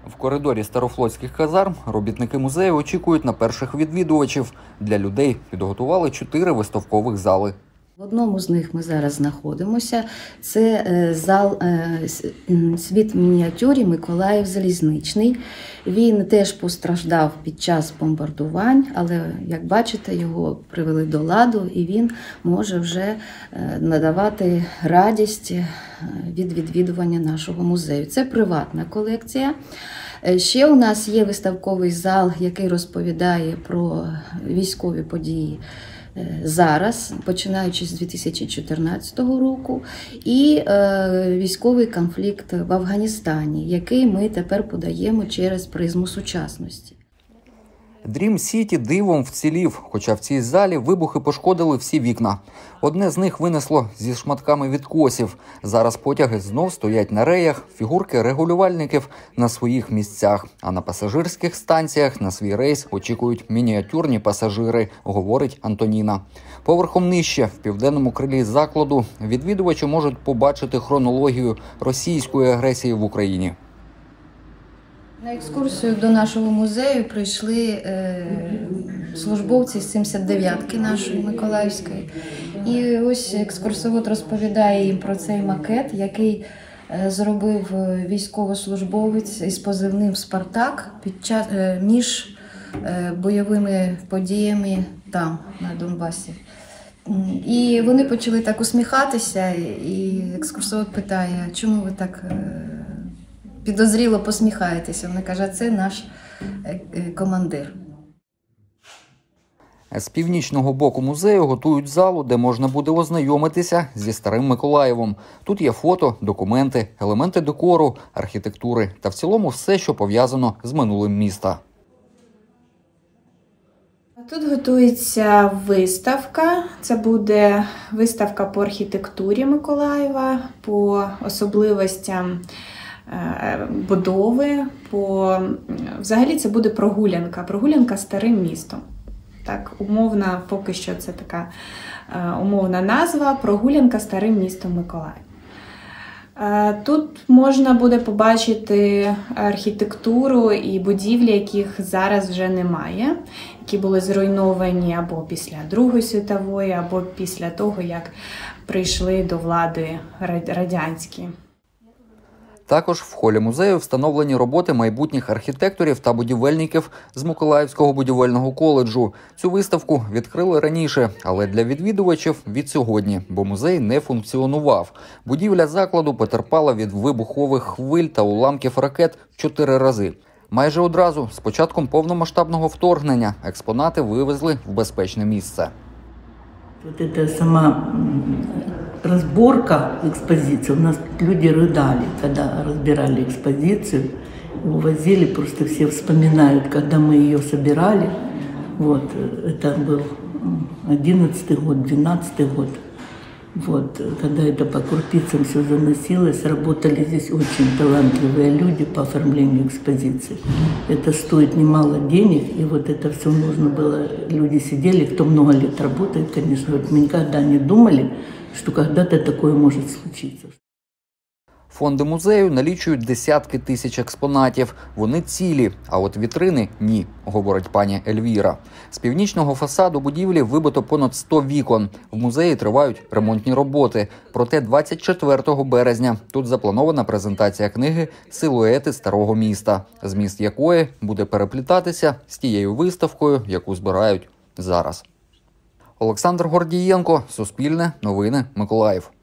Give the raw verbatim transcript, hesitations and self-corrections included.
В коридорі Старофлотських казарм робітники музею очікують на перших відвідувачів. Для людей підготували чотири виставкових зали. В одному з них ми зараз знаходимося. Це зал «Світ в мініатюрі Миколаїв Залізничний». Він теж постраждав під час бомбардувань, але, як бачите, його привели до ладу і він може вже надавати радість від відвідування нашого музею. Це приватна колекція. Ще у нас є виставковий зал, який розповідає про військові події зараз, починаючи з дві тисячі чотирнадцятого року, і е, військовий конфлікт в Афганістані, який ми тепер подаємо через призму сучасності. Дрім Сіті дивом вцілів, хоча в цій залі вибухи пошкодили всі вікна. Одне з них винесло зі шматками відкосів. Зараз потяги знов стоять на реях, фігурки регулювальників на своїх місцях. А на пасажирських станціях на свій рейс очікують мініатюрні пасажири, говорить Антоніна. Поверхом нижче, в південному крилі закладу, відвідувачі можуть побачити хронологію російської агресії в Україні. На екскурсію до нашого музею прийшли е, службовці з сімдесят дев'ятки нашої Миколаївської. І ось екскурсовод розповідає їм про цей макет, який е, зробив військовослужбовець із позивним «Спартак» під час, е, між е, бойовими подіями там, на Донбасі. І вони почали так усміхатися, і екскурсовод питає, чому ви так підозріло посміхаєтеся. Вона каже, це наш командир. З північного боку музею готують залу, де можна буде ознайомитися зі Старим Миколаєвом. Тут є фото, документи, елементи декору, архітектури та в цілому все, що пов'язано з минулим міста. Тут готується виставка. Це буде виставка по архітектурі Миколаєва, по особливостям будови, по... взагалі це буде прогулянка, прогулянка старим містом. Так, умовна, поки що це така умовна назва, прогулянка старим містом Миколаїв. Тут можна буде побачити архітектуру і будівлі, яких зараз вже немає, які були зруйновані або після Другої світової, або після того, як прийшли до влади радянські. Також в холі музею встановлені роботи майбутніх архітекторів та будівельників з Миколаївського будівельного коледжу. Цю виставку відкрили раніше, але для відвідувачів від сьогодні, бо музей не функціонував. Будівля закладу потерпала від вибухових хвиль та уламків ракет чотири рази. Майже одразу, з початком повномасштабного вторгнення, експонати вивезли в безпечне місце. Вот это сама разборка экспозиции. У нас люди рыдали, когда разбирали экспозицию, увозили, просто все вспоминают, когда мы ее собирали. Вот, это был одиннадцатый год, двенадцатый год. Вот, когда это по крупицам все заносилось, работали здесь очень талантливые люди по оформлению экспозиции. Это стоит немало денег, и вот это все нужно было. Люди сидели, кто много лет работает, конечно, вот мы никогда не думали, что когда-то такое может случиться. Фонди музею налічують десятки тисяч експонатів. Вони цілі, а от вітрини – ні, говорить пані Ельвіра. З північного фасаду будівлі вибито понад сто вікон. В музеї тривають ремонтні роботи. Проте двадцять четвертого березня тут запланована презентація книги «Силуети старого міста», зміст якої буде переплітатися з тією виставкою, яку збирають зараз. Олександр Гордієнко, Суспільне, Новини, Миколаїв.